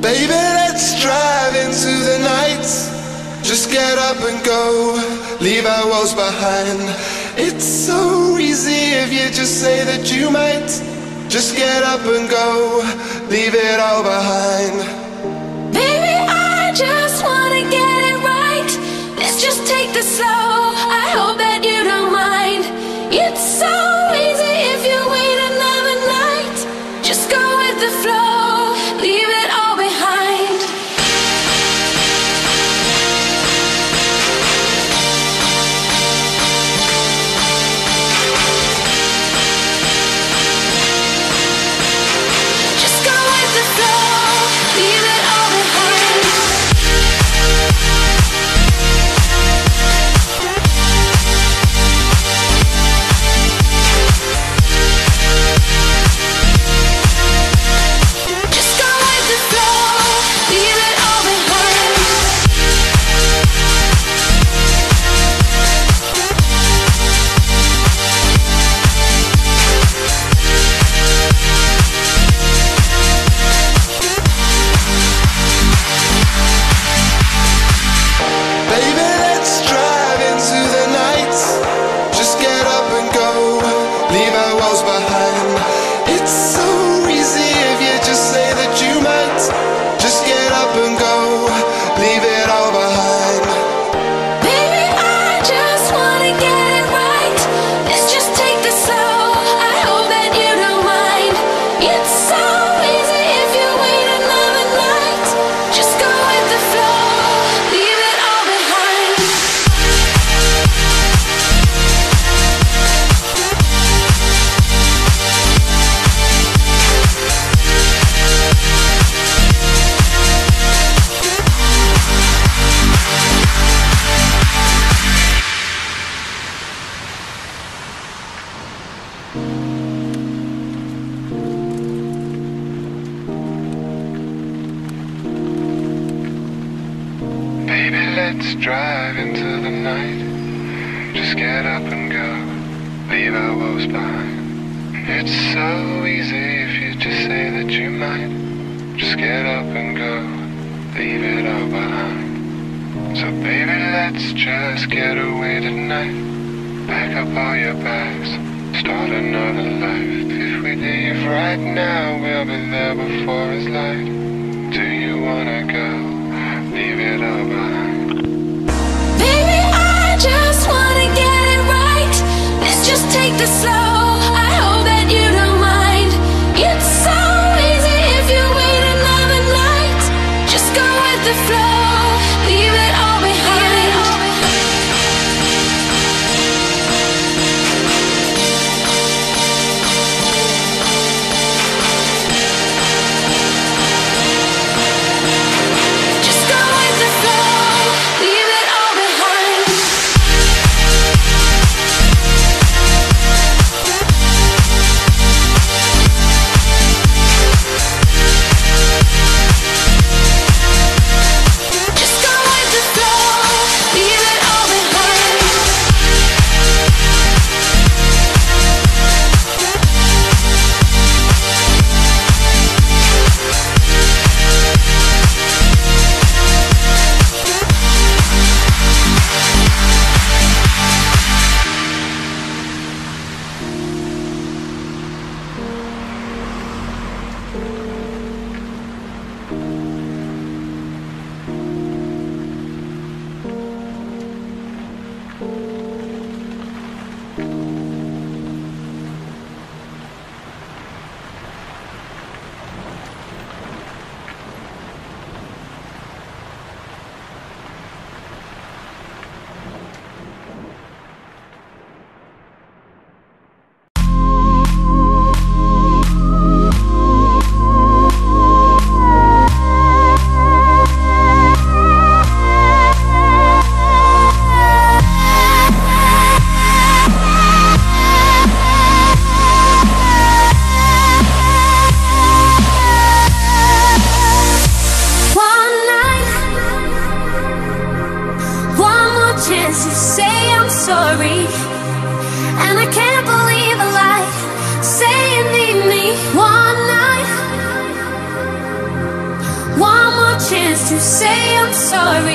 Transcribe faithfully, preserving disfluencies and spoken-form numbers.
Baby, let's drive into the night. Just get up and go, leave our woes behind. It's so easy if you just say that you might. Just get up and go, leave it all behind. Baby, I just wanna get it right. Let's just take this slow, I hope that you don't mind. It's so easy if you wait another night. Just go with the flow, leave it all behind. Just go with the flow, leave it all behind. Just go with the flow, leave it all behind. Baby, let's drive into the night. Just get up and go, leave our woes behind. It's so easy if you just say that you might. Just get up and go, leave it all behind. Baby, I just wanna get it right. Let's just take this slow, I hope that you don't mind. It's so easy if you wait another night. Just go with the flow, leave it all behind. Baby, let's drive into the night. Just get up and go, leave our woes behind. It's so easy if you just say that you might. Just get up and go, leave it all behind. So baby, let's just get away tonight. Pack up all your bags, start another life. If we leave right now, we'll be there before it's light. Do you wanna go? Leave it all behind. Baby, I just wanna get it right. Let's just take this slow, I hope that you don't mind. It's so easy if you wait another night. Just go with the flow, leave it all behind. Just go with the flow, leave it all behind. you say I'm sorry?